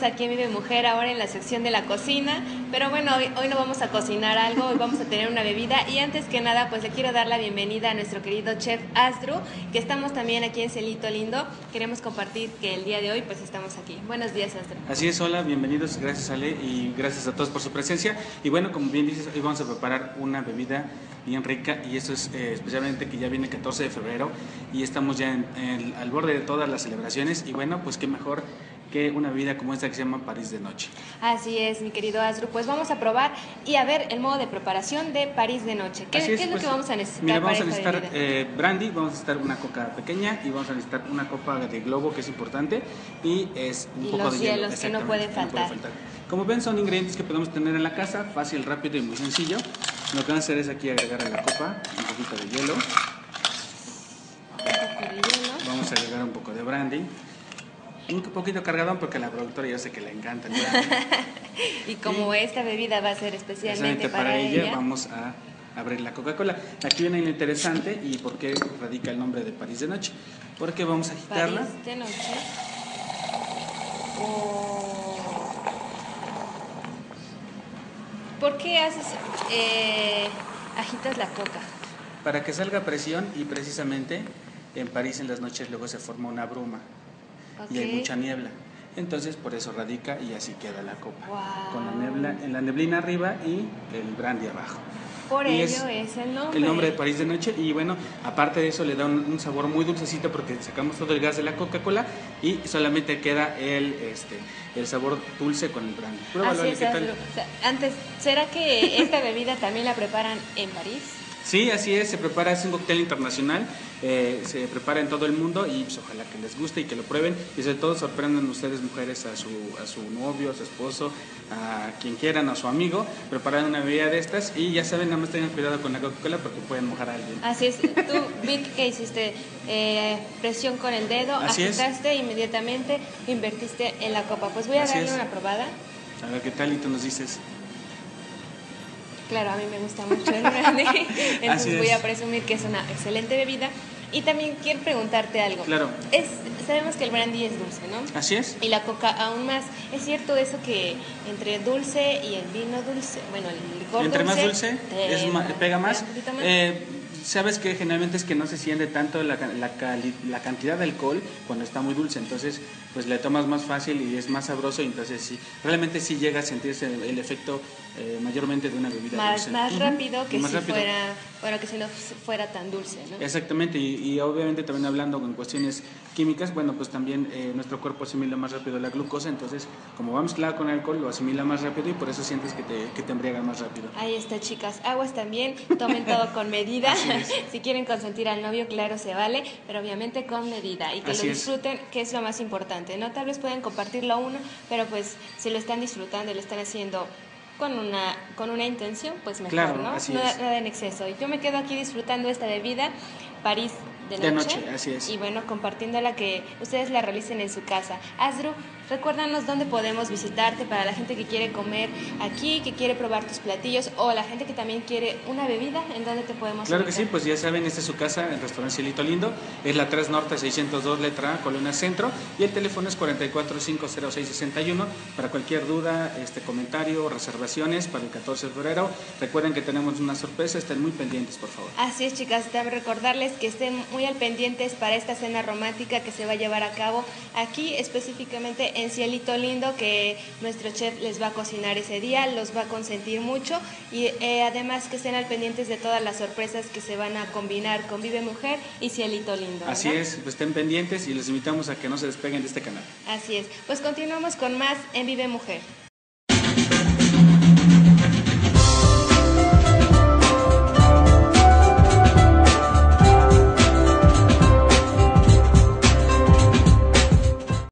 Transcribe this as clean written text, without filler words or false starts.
aquí en Vive Mujer, ahora en la sección de la cocina, pero bueno, hoy no vamos a cocinar algo, hoy vamos a tener una bebida y antes que nada pues le quiero dar la bienvenida a nuestro querido chef Asdru, que estamos también aquí en Cielito Lindo. Queremos compartir que el día de hoy pues estamos aquí. Buenos días, Asdru. Así es, hola, bienvenidos, gracias Ale y gracias a todos por su presencia. Y bueno, como bien dices, hoy vamos a preparar una bebida bien rica y esto es especialmente que ya viene el 14 de febrero y estamos ya al borde de todas las celebraciones y bueno, pues qué mejor que una bebida como esta que se llama París de Noche. Así es, mi querido Asdru, pues vamos a probar y a ver el modo de preparación de París de Noche. ¿Qué es lo que vamos a necesitar? Mira, vamos para a necesitar brandy, vamos a necesitar una coca pequeña y vamos a necesitar una copa de globo, que es importante, y es un poco de hielo. Y los hielos que no pueden faltar. Como ven, son ingredientes que podemos tener en la casa, fácil, rápido y muy sencillo. Lo que vamos a hacer es aquí agregar a la copa un poquito de hielo. Vamos a agregar un poco de brandy. Un poquito cargadón porque a la productora yo sé que le encanta el brandy. Y como esta bebida va a ser especialmente para ella, vamos a abrir la Coca-Cola. Aquí viene lo interesante y por qué radica el nombre de París de Noche. Porque vamos a agitarla. París de Noche. ¿Por qué agitas la coca? Para que salga presión y precisamente en París en las noches luego se forma una bruma. Okay. Y hay mucha niebla. Entonces por eso radica y así queda la copa. Wow. Con la neblina arriba y el brandy abajo. Por ello es el nombre. El nombre de París de Noche y bueno, aparte de eso le da un sabor muy dulcecito porque sacamos todo el gas de la Coca-Cola y solamente queda el sabor dulce con el brandy. Pruébalo, así es, ¿qué tal? O sea, antes, ¿será que esta bebida también la preparan en París? Sí, así es, se prepara, es un cóctel internacional, se prepara en todo el mundo y pues, ojalá que les guste y que lo prueben y sobre todo sorprendan ustedes mujeres a su novio, a su esposo, a quien quieran, a su amigo, preparan una bebida de estas y ya saben, nada más tengan cuidado con la Coca-Cola porque pueden mojar a alguien. Así es, tú Vic, ¿qué hiciste? Presión con el dedo, agitaste e inmediatamente invertiste en la copa. Pues voy a darle una probada. A ver qué tal y tú nos dices. Claro, a mí me gusta mucho el brandy, entonces voy a presumir que es una excelente bebida. Y también quiero preguntarte algo. Claro. Sabemos que el brandy es dulce, ¿no? Así es. Y la coca aún más. ¿Es cierto eso que entre dulce y el vino dulce, bueno, el licor entre dulce... más dulce, pega más? Sabes que generalmente es que no se siente tanto la cantidad de alcohol cuando está muy dulce, entonces pues le tomas más fácil y es más sabroso y entonces sí, realmente sí llega a sentirse el efecto mayormente de una bebida dulce. Más rápido que si no fuera tan dulce, ¿no? Exactamente, y obviamente también hablando en cuestiones químicas, bueno pues también nuestro cuerpo asimila más rápido la glucosa, entonces como va mezclado con alcohol lo asimila más rápido y por eso sientes que te embriaga más rápido. Ahí está, chicas, aguas también, tomen todo con medida. Si quieren consentir al novio, claro, se vale, pero obviamente con medida y que lo disfruten, que es lo más importante, ¿no? Tal vez pueden compartirlo uno, pero pues si lo están disfrutando y lo están haciendo con una intención, pues mejor, claro, ¿no? Nada en exceso. Y yo me quedo aquí disfrutando esta bebida, París de noche, así es. Y bueno, compartiéndola, que ustedes la realicen en su casa. Asdru, recuérdanos dónde podemos visitarte para la gente que quiere comer aquí, que quiere probar tus platillos o la gente que también quiere una bebida, ¿en dónde te podemos Claro ubicar? que sí, pues ya saben, esta es su casa, el restaurante Cielito Lindo, es la 3 Norte 602 letra A, Colonia Centro, y el teléfono es 44-506-61 para cualquier duda, comentario, reservaciones para el 14 de febrero. Recuerden que tenemos una sorpresa, estén muy pendientes, por favor. Así es, chicas, también recordarles que estén muy al pendientes para esta cena romántica que se va a llevar a cabo aquí, específicamente en Cielito Lindo, que nuestro chef les va a cocinar ese día, los va a consentir mucho y además que estén al pendientes de todas las sorpresas que se van a combinar con Vive Mujer y Cielito Lindo, ¿verdad? Así es, pues estén pendientes y les invitamos a que no se despeguen de este canal. Así es, pues continuamos con más en Vive Mujer.